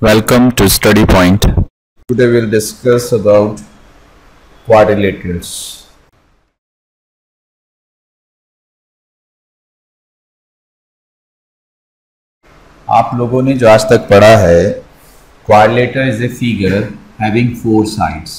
Welcome to Study Point. Today we'll discuss about quadrilaterals. आप लोगों ने जो आज तक पढ़ा है, quadrilateral is a figure having four sides.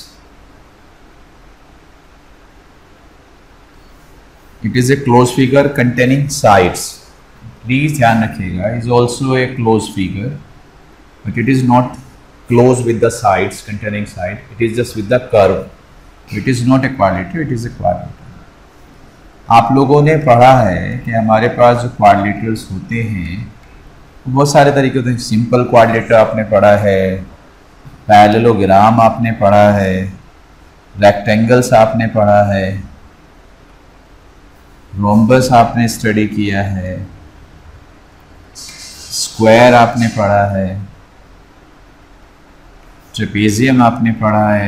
It is a closed figure containing sides. Please ध्यान रखिएगा, is also a closed figure, but it is not closed with the sides containing side. It is just with the curve. It is not a quadrilateral. It is a quadrilateral. आप लोगों ने पढ़ा है कि हमारे पास जो क्वाड्रिलेटरल्स होते हैं बहुत सारे तरीके होते हैं. सिंपल क्वाड्रिलेटरल आपने पढ़ा है, पैरेललोग्राम आपने पढ़ा है, रेक्टेंगल्स आपने पढ़ा है, रोम्बस आपने स्टडी किया है, स्क्वायर आपने पढ़ा है, ट्रेपेजियम आपने पढ़ा है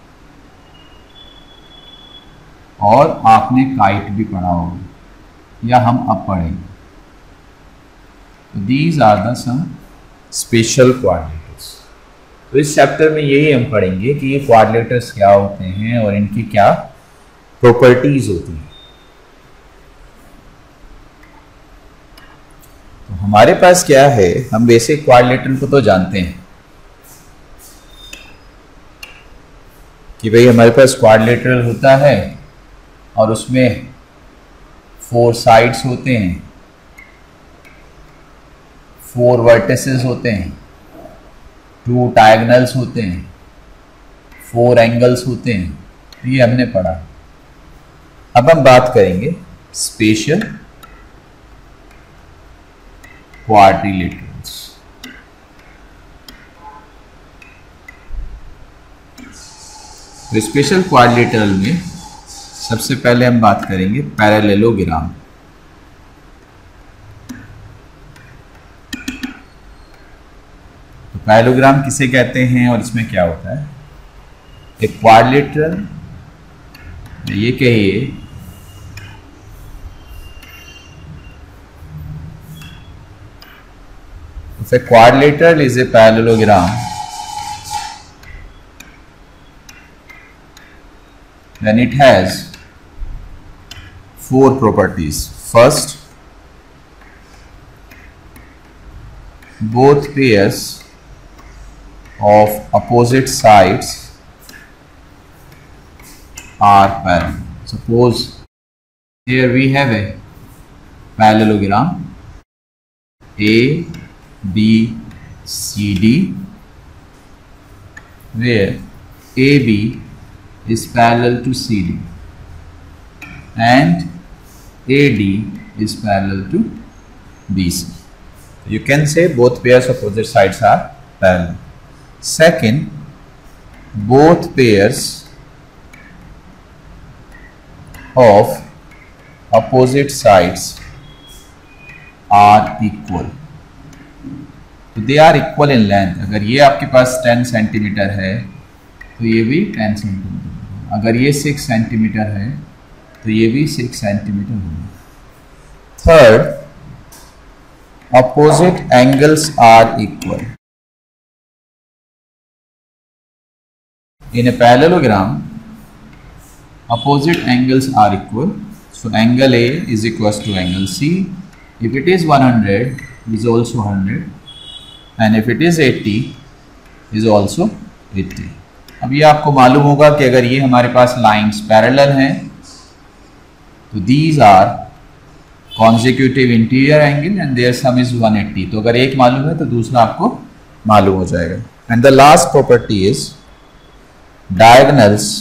और आपने काइट भी पढ़ा होगा या हम अब पढ़ेंगे. These are the some special quadrilaterals. तो इस चैप्टर में यही हम पढ़ेंगे कि ये क्वाड्रिलेटरल्स क्या होते हैं और इनकी क्या प्रॉपर्टीज होती हैं. तो हमारे पास क्या है, हम बेसिक क्वाड्रिलेटरल को तो जानते हैं कि भाई हमारे पास क्वाड्रिलेटरल होता है और उसमें फोर साइड्स होते हैं, फोर वर्टिसेस होते हैं, टू डायगोनल्स होते हैं, फोर एंगल्स होते हैं. ये हमने पढ़ा. अब हम बात करेंगे स्पेशल क्वाड्रिलेटरल्स. तो स्पेशल क्वाड्रिलेटरल में सबसे पहले हम बात करेंगे पैरेललोग्राम. तो पैरेललोग्राम किसे कहते हैं और इसमें क्या होता है? एक क्वाड्रिलेटरल, ये कहिए if a quadrilateral is a parallelogram, then it has four properties. First, both pairs of opposite sides are parallel. Suppose here we have a parallelogram A B C D, where AB is parallel to CD and AD is parallel to BC. You can say both pairs of opposite sides are parallel. Second, both pairs of opposite sides are equal. तो they are equal in length. अगर ये आपके पास 10 centimetre है तो ये भी 10 centimetre. अगर ये 6 सेंटीमीटर है तो ये भी 6 सेंटीमीटर होगा. Third, opposite angles are equal. In a parallelogram opposite angles are equal. So angle A is equals to angle C. If it is 100, it is also 100. And if it is 80 is also 80. अब ये आपको मालूम होगा कि अगर ये हमारे पास lines parallel हैं तो these are consecutive interior angle and their sum is 180. तो अगर एक मालूम है तो दूसरा आपको मालूम हो जाएगा. And the last property is diagonals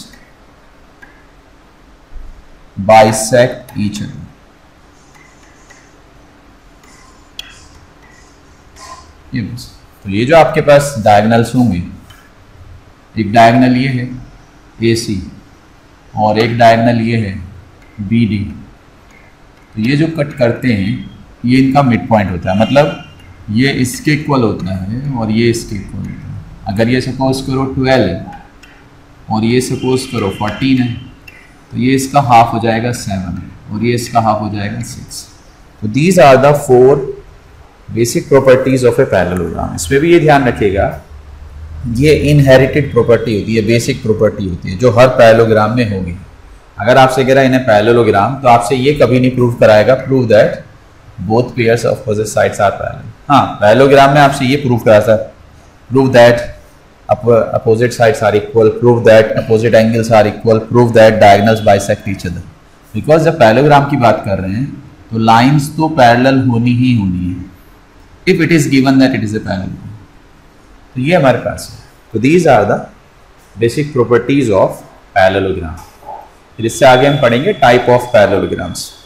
bisect each other. तो ये जो आपके पास डायगोनल्स होंगे, एक डायगोनल ये है AC और एक डायगोनल ये है BD. तो ये जो कट करते हैं ये इनका मिड पॉइंट होता है. मतलब ये इसके इक्वल होता है और ये इसके इक्वल होता है. अगर ये सपोज करो 12 है और ये सपोज करो 14 है तो ये इसका हाफ हो जाएगा 7 और ये इसका हाफ हो जाएगा 6. तो these are the 4 basic properties of a parallelogram, इसमें भी ये ध्यान रखिएगा, ये इनहेरिटेड प्रॉपर्टी होती है, बेसिक प्रॉपर्टी होती है जो हर पैरेललोग्राम में होगी। अगर आपसे कह रहा है इन ए पैरेललोग्राम तो आपसे ये कभी नहीं प्रूव कराएगा prove that both pairs of opposite sides are parallel. हाँ, पैरेललोग्राम में आपसे ये प्रूव कराता है prove that opposite sides are equal, prove that opposite angles are equal, prove that diagonals bisect each other। Because जब parallelogram की बात कर रहे हैं तो लाइंस तो पैरेलल होनी ही होनी है if it is given that it is a parallelogram. तो ये हमारे पास है। तो these are the basic properties of parallelogram. फिर इससे आगे हम पढ़ेंगे टाइप ऑफ पैरेललोग्राम्स।